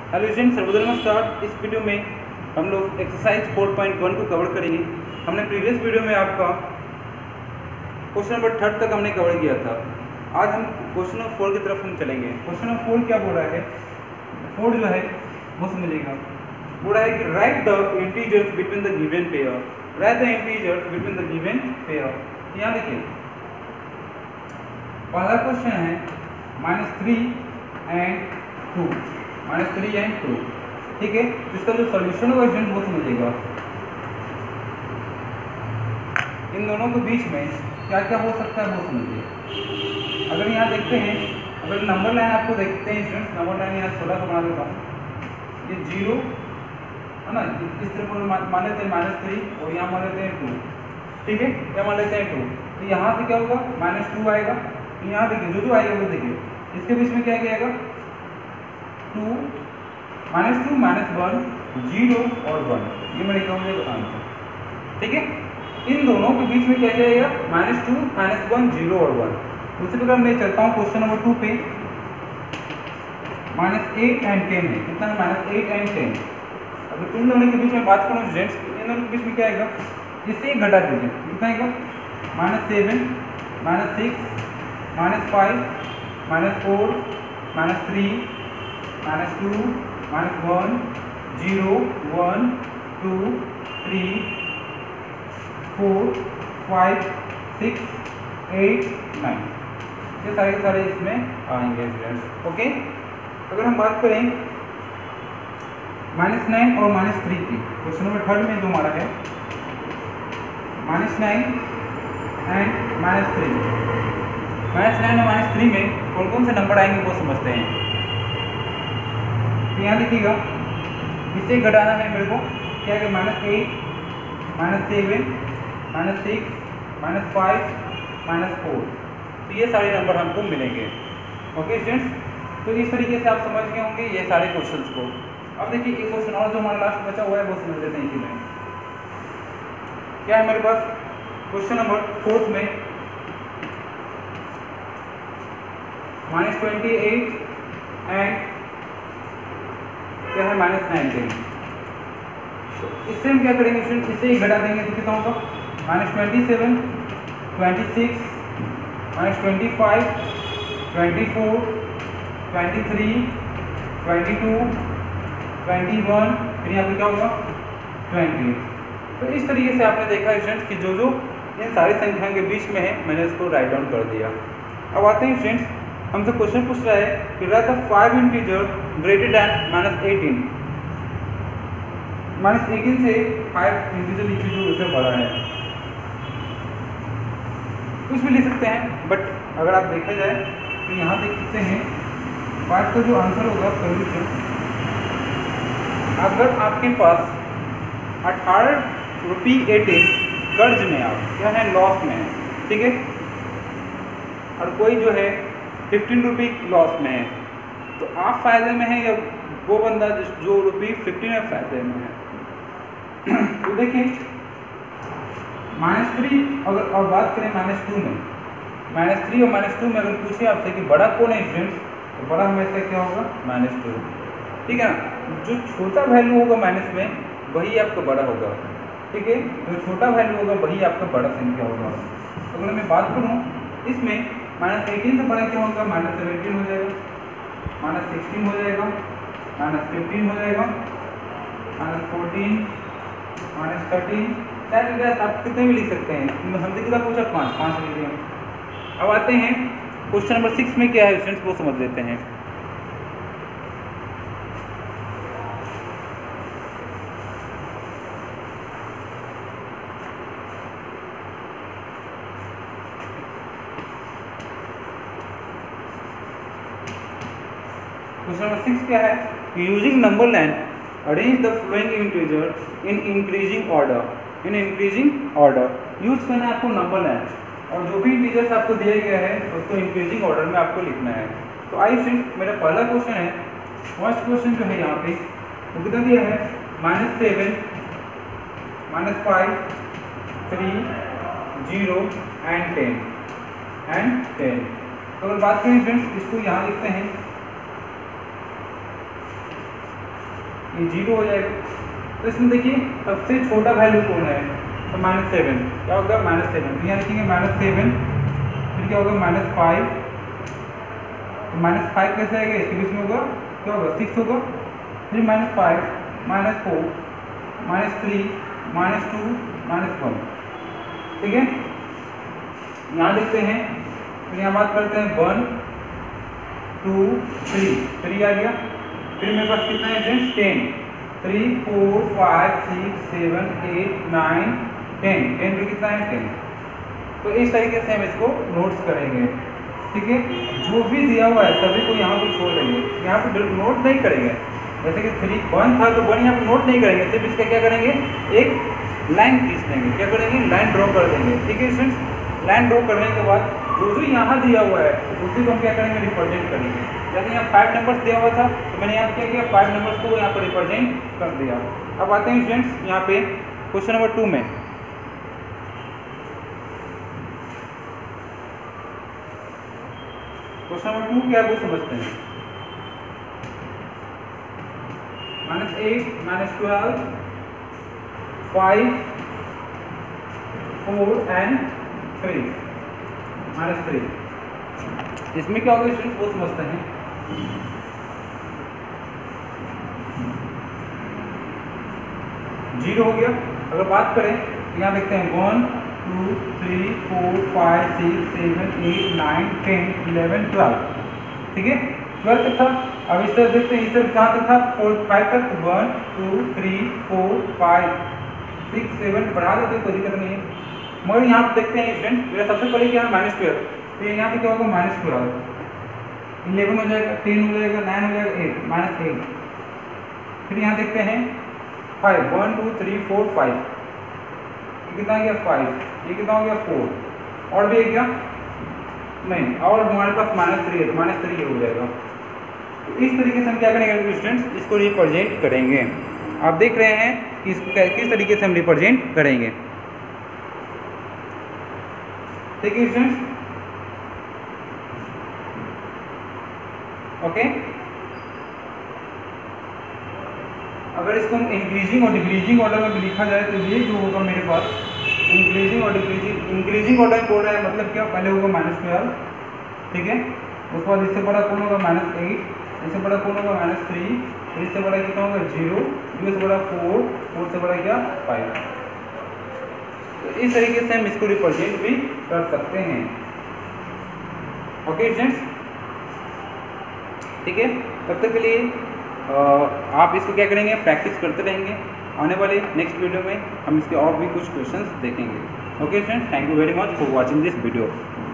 Hello student, Sarvodaya नमस्कार। इस video में हम लोग एक्सरसाइज 4.1 को कवर करेंगे। हमने प्रीवियस वीडियो में आपका क्वेश्चन नंबर 3 तक हमने कवर किया था। आज हम क्वेश्चन नंबर 4 की तरफ हम चलेंगे। क्वेश्चन नंबर 4 क्या बोल रहा है? 4 जो है वो समझिएगा, बोल रहा है कि write the integers between the given pair. Write the integers between the given pair. यहाँ देखिए, पहला क्वेश्चन है -3 एंड 2, -3 एंड 2, ठीक है। इसका जो सॉल्यूशन होगा स्टूडेंट वो समझिएगा। इन दोनों के बीच में क्या क्या हो सकता है वो समझिए। अगर यहाँ देखते हैं, अगर नंबर लाइन आपको देखते हैं स्टूडेंट, नंबर लाइन यहाँ छोटा सा बना देता हूँ। ये 0 है ना, इस तरफ मान लेते हैं -3 और यहाँ मान लेते हैं 2, ठीक है। क्या मान लेते हैं 2, तो यहाँ से क्या होगा -2 आएगा। तो यहाँ देखिए जो आएगा वो देखिए, इसके बीच में क्या आएगा 2, -2 -1 0 और 1, ये मैं लिखा हूँ आंसर, ठीक है। इन दोनों के बीच में क्या जाएगा -2 -1 0 और 1। उसी प्रकार मैं चलता हूँ क्वेश्चन नंबर 2 पे। -8 एंड 10 है, कितना है -8 एंड 10। अगर इन दोनों के बीच में बात करूँ स्टूडेंट्स, इन दोनों के बीच में क्या आएगा, इससे एक घटा दीजिए, कितना आएगा -7 -6 -5 -4 -3 -2 -1 0 1 2 3 4 5 6 8 9, ये सारे के सारे इसमें आएंगे स्टूडेंट्स, ओके। अगर हम बात करें -9 और -3 की, क्वेश्चन नंबर 3 में जो हमारा है -9 एंड -3, -9 और -3 में कौन कौन से नंबर आएंगे वो समझते हैं। तो यहाँ देखिएगा, इसे घटाना है मेरे को, क्या है -8 -7 -6 -5 -4, तो ये सारे नंबर हमको मिलेंगे, ओके स्टूडेंट्स। तो इस तरीके से आप समझ गए होंगे ये सारे क्वेश्चंस को। अब देखिए एक क्वेश्चन और जो हमारा लास्ट बचा हुआ है वो समझ लेते हैं इसी में। क्या है मेरे पास क्वेश्चन नंबर 4 में -28 एंड क्या है -19। तो इससे हम क्या करेंगे स्टूडेंट, इससे ही घटा देंगे तो कितना होगा -27 26 -25 24 23 22 21, फिर यहाँ पे क्या होगा 20। तो इस तरीके से आपने देखा स्टूडेंट्स कि जो जो इन सारी संख्याओं के बीच में है मैंने इसको राइट डाउन कर दिया। अब आते हैं स्टूडेंट्स, हमसे क्वेश्चन पूछ रहा है कि write the 5 integer greater than -18। -18 से 5 इंटीजर नीचे जो उससे बड़ा है, कुछ भी लिख सकते हैं, बट अगर आप देखा जाए तो यहाँ देख सकते हैं 5 का जो आंसर होगा सोल्यूशन, अगर आपके पास 18 रुपये 18 कर्ज में, आप क्या है लॉस में है, ठीक है, और कोई जो है 15 रुपये लॉस में है, तो आप फायदे में हैं या वो बंदा जो ₹15 में फायदे में है। तो देखिए -3 अगर और बात करें -2 में, -3 और -2 में अगर पूछे आपसे कि बड़ा कौन है स्टूडेंट, तो बड़ा हमेशा क्या होगा -2, ठीक है ना। जो छोटा वैल्यू होगा माइनस में वही आपका बड़ा होगा, ठीक है। जो छोटा वैल्यू होगा वही आपका बड़ा संख्या होगा। तो अगर मैं बात करूँ इसमें -18 से बड़ा क्या होगा -17 हो जाएगा, -16 हो जाएगा, -15 हो जाएगा, -14 -13, शायद आप कितने भी लिख सकते हैं। हमसे कितना पूछा 5 लिख दिए। अब आते हैं क्वेश्चन नंबर 6 में क्या है स्टूडेंट्स वो समझ लेते हैं। क्वेश्चन नंबर 6 क्या है, using number line arrange the following integer in increasing order. In increasing order use करना है आपको नंबर लाइन, और जो भी इंटीजर्स आपको दिया गया है उसको इंक्रीजिंग ऑर्डर में आपको लिखना है। तो आई स्टूडेंट, मेरा पहला क्वेश्चन है, फर्स्ट क्वेश्चन जो है यहाँ पे वो कितना दिया है -7 -5 3 0 एंड 10। तो अगर बात करें फ्रेंड्स, इसको यहाँ लिखते हैं ये 0 हो जाएगा। तो इसमें देखिए सबसे छोटा वैल्यू कौन है, तो -7, क्या होगा -7, तो यहाँ लिखेंगे -7, फिर क्या होगा -5, तो -5 कैसे आएगा, इसके बीच में होगा क्या होगा 6 होगा, फिर -5, -4, -3, -2, -1, ठीक है। यहाँ देखते हैं, फिर यहाँ बात करते हैं 1 2 3 आ गया, फिर मेरे पास कितना है 10, 3 4 5 6 7 8 9 10, 10 पे कितना है 10। तो इस तरीके से हम इसको नोट्स करेंगे, ठीक है। जो भी दिया हुआ है सभी को यहाँ पे छोड़ देंगे, यहाँ पे नोट नहीं करेंगे। जैसे कि 1 था तो 1 यहाँ पे नोट नहीं करेंगे, सिर्फ इसका क्या करेंगे, एक लाइन खींच देंगे, क्या करेंगे, लाइन ड्रॉ कर देंगे, ठीक है स्टूडेंट्स। लाइन ड्रॉ करने के बाद जो जो यहाँ दिया हुआ है उसी को हम क्या करेंगे, रिप्रेजेंट करेंगे। जैसे यहाँ 5 नंबर्स दिया हुआ था तो मैंने यहाँ क्या किया, 5 नंबर्स को यहाँ पर रिप्रेजेंट कर दिया। अब आते हैं स्टूडेंट्स यहाँ पे क्वेश्चन नंबर 2 में। क्वेश्चन नंबर 2 क्या वो समझते हैं। -8, -12, 5, 4 and 3, -3। इसमें क्या होगा स्टूडेंट वो समझते हैं। जीरो हो गया। अगर बात करें तो यहाँ देखते हैं 1 2 3 4 5 6 7 8 9 10 11 12, ठीक है 12 तक था। अब इस तरह देखते हैं, इस तरह कहाँ तक था, 5 तक, 1 2 3 4 5 6 7 बढ़ा देते कोई दिक्कत नहीं है। मगर यहाँ पे देखते हैं स्टूडेंट, मेरा सबसे पहले क्या है -12, तो यहाँ पे क्या होगा -12, 11 हो जाएगा, 10 हो जाएगा, 9 हो जाएगा, 8 -8। फिर यहाँ देखते हैं 5, 1 2 3 4 5, ये कितना हो गया 5, ये कितना हो गया 4, और भी है क्या नहीं, और हमारे पास -3 है तो -3 ये हो जाएगा। तो इस तरीके से हम क्या करेंगे स्टूडेंट्स, इसको रिप्रेजेंट करेंगे। आप देख रहे हैं कि किस तरीके से हम रिप्रेजेंट करेंगे, ठीक है स्टूडेंट्स, ओके। अगर इसको हम इंक्रीजिंग और डिक्रीजिंग ऑर्डर में भी लिखा जाए तो ये जो होगा मेरे पास इंक्रीजिंग और इंक्रीजिंग ऑर्डर में बोल रहा है, मतलब क्या, पहले होगा -12, ठीक है, उसके बाद इससे बड़ा कौन होगा -8, इससे बड़ा कौन होगा -3, फिर इससे बड़ा कितना होगा 0, 0 से बड़ा 4, 4 से बड़ा क्या 5। तो इस तरीके से हम इसको रिप्रेजेंट भी कर सकते हैं, ओके स्टूडेंट्स, ठीक है। तब तक के लिए आप इसको क्या करेंगे, प्रैक्टिस करते रहेंगे। आने वाले नेक्स्ट वीडियो में हम इसके और भी कुछ क्वेश्चंस देखेंगे। Okay friends, thank you very much for watching this video.